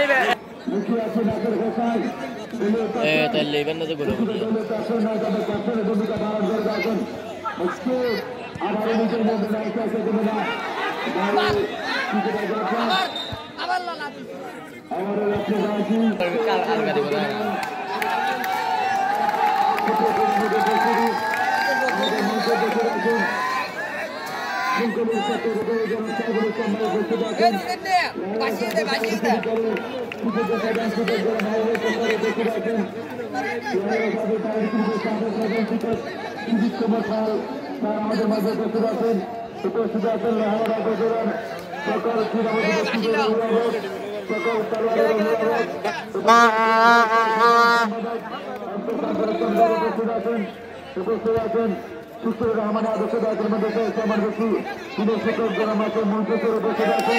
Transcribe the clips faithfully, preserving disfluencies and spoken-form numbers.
Eh, terlibat nanti gula gula. Syukur Rahman ada sudah termendesak sama bersih. Ini syukur dalam masa muncul suruh bersedaskan.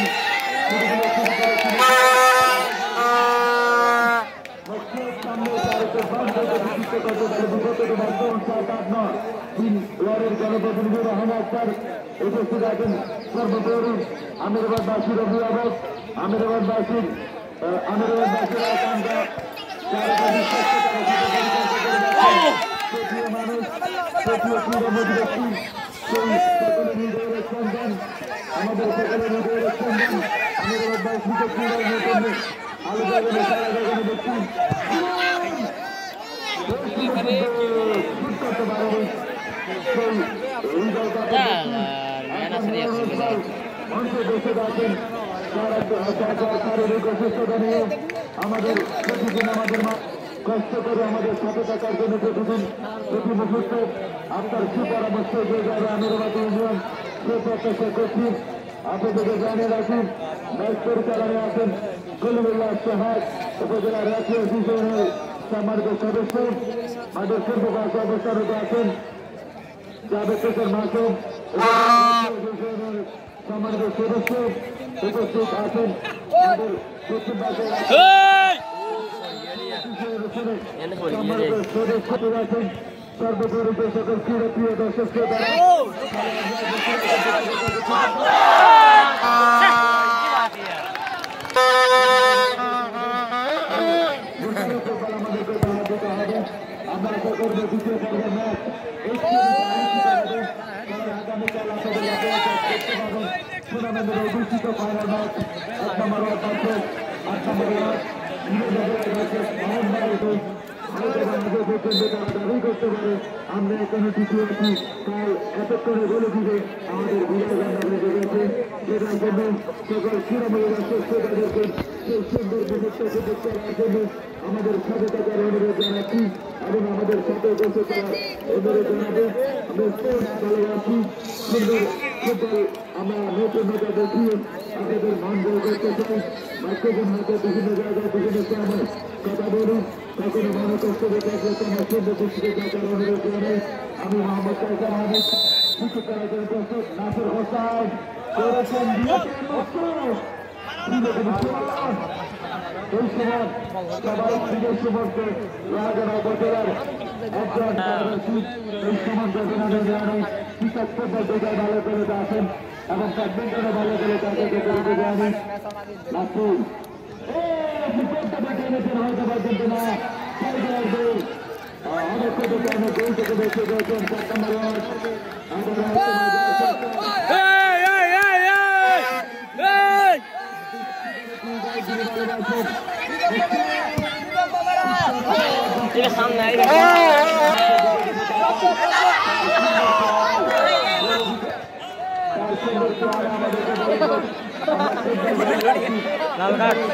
Meski kami dari kebantu dari kita kata dari begitu di bantuan saat adna. Din luar kalau berbudi Rahman Akhtar itu sudah pun berburu. Amirabad Basir Abu Abbas, Amirabad Basir, Amirabad Basir akan ke cara berbicara Setiap manusia, setiap kita motivasi, setiap kita menjadikan dan, amadir kita menjadikan dan, amadir baik kita kita menjadikan, alu kita menjadikan menjadikan. Kita terbaru, Jalan, mana serius kita? Untuk bersedakan, cara cara cara berkonsisten ini, amadir kita amadir mak. কষ্ট করে আমাদের সাথে থাকার জন্য প্রতিদিন প্রতি মুহূর্তে আপনার সুপরামর্শ যে যাবে আমিরাবাদ ইউনিয়ন সে প্রত্যাশা করছি। আপনাদেরকে জানিয়ে রাখি ম্যাচ পরিচালনায় আছেন কলিমুল্লাহ সাহাদ উপজেলা রাষ্ট্রীয় অফিসের সম্মানিত সদস্য, আমাদের পূর্ববাসী অবস্থারত আছেন জাভেদ হোসেন মাসুম সম্মানিত সদস্য উপস্থিত আছেন আমাদের পশ্চিমবঙ্গের Ini boleh gini. সর্বোপরি সকল ক্রীড়া প্রিয় দর্শককে আমরা আশা করবো দ্বিতীয় পর্বের ম্যাচ আগামীকাল টুর্নামেন্টের অধিষ্ঠিত ফাইনাল ম্যাচ এক নম্বর ওয়ার্ড আট নম্বর ওয়ার্ড দাবি করতে পারে আমরা এখানে তৃতীয় আছি তাই এতক্ষণে বলে দিবে আমাদের বিজয় বান্ধবরা জেগেছে যেটার জন্য সকল ক্রীড়ামূলক তাদেরকে সেই সুন্দর মুহূর্তকে দেখতে পাওয়ার জন্য আমাদের সাথে থাকার অনুরোধ জানাচ্ছি এবং আমাদের সাথে বসে থাকার অনুরোধ জানাবো। আমরা স্পোর্টস ভালোবাসি, সুন্দর ফুটবল আমরা নতুনতা দেখিয়ে আপনাদের মান জয় করতে চাই। মাইক্রোফোন হাতে বিভিন্ন জায়গায় বিভিন্ন সময় কথা বলি, কখনো মনে কষ্ট রেখে আমার সুন্দর দৃষ্টিতে দেখার অনুরোধ জানাই। আমি মোহাম্মদ কাইসার আহমেদ, কিছু করার জন্য প্রস্তুত। নাসির হোসেন করেছেন এই সময় সবাই ক্রীড়ের সমর্থে রাজারা উপজেলার একজন এই সমস্ত জানাই কৃষক ফুটবল বিজয় ভালো করে আছেন এবং ব্যাডমিন্টনে ভালো করে তাদেরকে করে জানি নাসির হয়তো পর্যন্ত না অনেক কথা কারণে গোল থেকে বেঁচে গেছেন চার নম্বর সামনে লাল কার্ড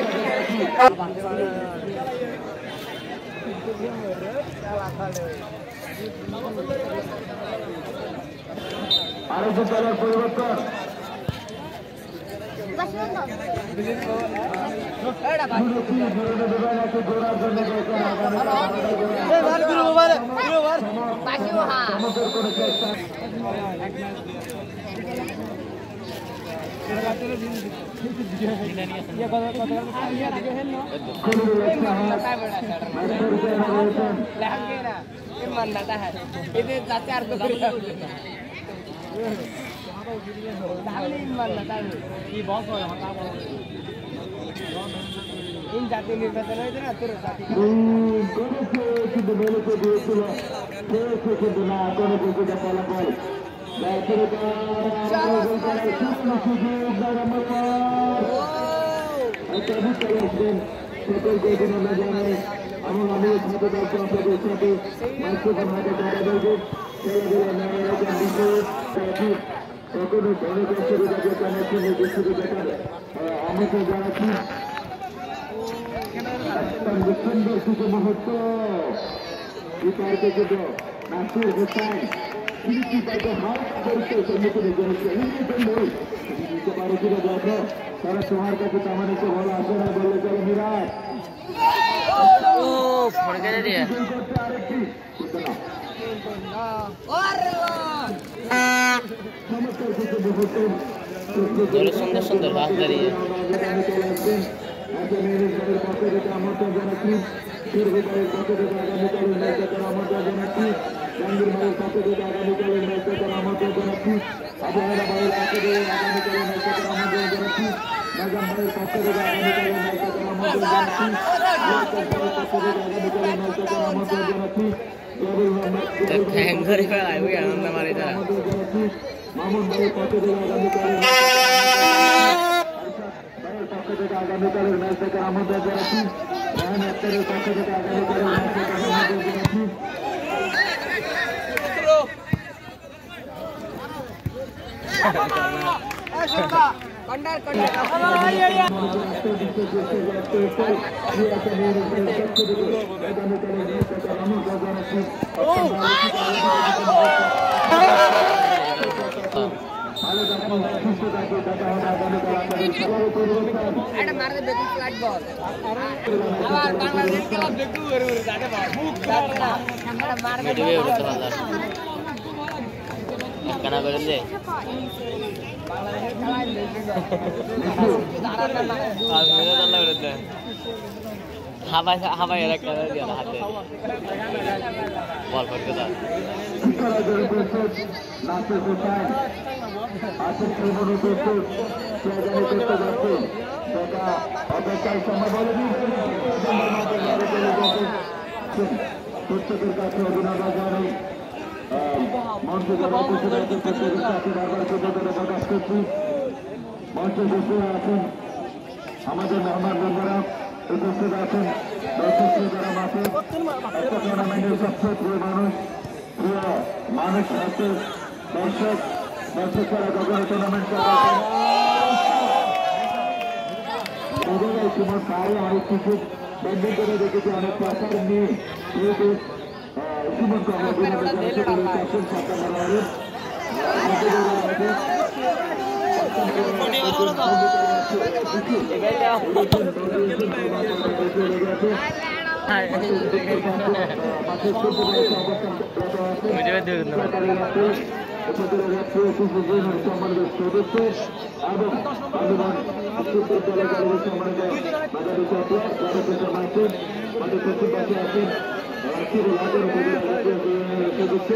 আরেকজন দলের পরিবর্তন কিন্তু মেলেছে দিয়েছিল পেয়েছে কিন্তু না কোনো কিছুটা ফলাফল সকল কয়েকদিন আমরা জানাই এবং আমি সাথে থাকবো আপনাদের সাথে মাইক্রোফোন হাতে টাকা দেবো খেলাধুলা নানারকম বিষয় ট্রাফিক কখনো ধরে সুবিধাকে কানেকশন নির্দিষ্ট দেখার আমন্ত্রণ জানাচ্ছি সুন্দর কিছু মুহূর্ত বিপাকে কিন্তু নাসির হোসেন কিন্তু তাকে হাত করতে সম্মুখীন করেছে নিতে পারে কিনা দেখো তারা তোমার কাছে তেমন একটু ভালো আসে না বললে চলো মিরাজ সুন্দর সুন্দর বাস দাঁড়িয়ে আমন্ত্রণ জানাচ্ছি পূর্বকালের পক্ষ থেকে আগামীকালের ম্যাচে তারা আমন্ত্রণ জানাচ্ছি জাহাঙ্গীর ভাইয়ের পক্ষ থেকে আগামীকালের ম্যাচে তারা আমন্ত্রণ জানাচ্ছি আবহাওয়া ভাইয়ের পক্ষ থেকে আগামীকালের ম্যাচে তারা আমন্ত্রণ জানাচ্ছি নাজাম ভাইয়ের পক্ষ থেকে আগামীকালের ম্যাচে তারা আমন্ত্রণ জানাচ্ছি ভাইয়ের পক্ষ থেকে আগামীকালের ম্যাচে তারা আমন্ত্রণ জানাচ্ছি মামুন ভাইয়ের পক্ষ থেকে আগামীকালের পক্ষ থেকে আগামীকালের ম্যাচ থেকে আমন্ত্রণ জানাচ্ছি রাহান আক্তারের পক্ষ থেকে আগামীকালের ম্যাচ থেকে আমন্ত্রণ জানাচ্ছি কেনা করে দে হাবাই হাবাই এরা কেনা দিয়ে হাতে বল করতে দাও প্রত্যেকের কাছে অভিনন্দন জানাই মঞ্চে যারা উপস্থিত আছেন প্রত্যেকের কাছে বারবার কৃতজ্ঞতা প্রকাশ করছি মঞ্চে বসে আছেন আমাদের মেহমান বন্ধুরা উপস্থিত আছেন দর্শক যারা মাঠে একটা টুর্নামেন্টের সবচেয়ে প্রিয় মানুষ প্রিয় মানুষ হচ্ছে দর্শক দর্শক ছাড়া কখনো টুর্নামেন্ট তোমার পায়ে অনেক কিছু ব্যাডমিন্টনে দেখেছি অনেক প্রেসার নিয়ে সুমন সম্মানিত সদস্য এবং সম্মানিত বাজারি চক্র মাসুদ আমাদের পশ্চিম পাশে আছেন সদস্য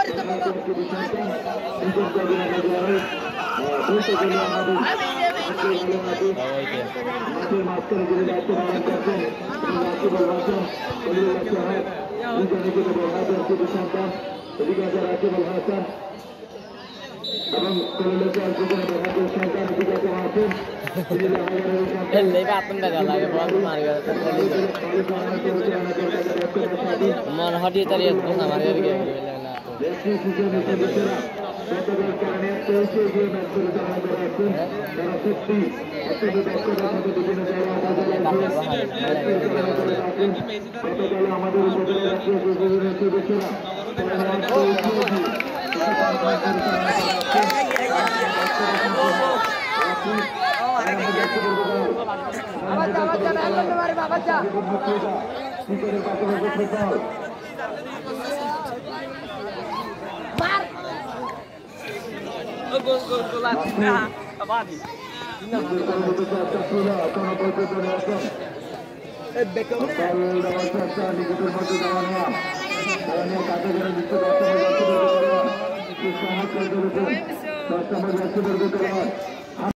মাঠের মাঝখানে যিনি দায়িত্ব পালন করছেন রাকিবুল হাসান সন্তান এদিকে আছে রাকিবুল হাসান এবং কলিলেশ্বর সন্তান এদিকে আছে মাসুম मन हटिए तारिए हमारे Customer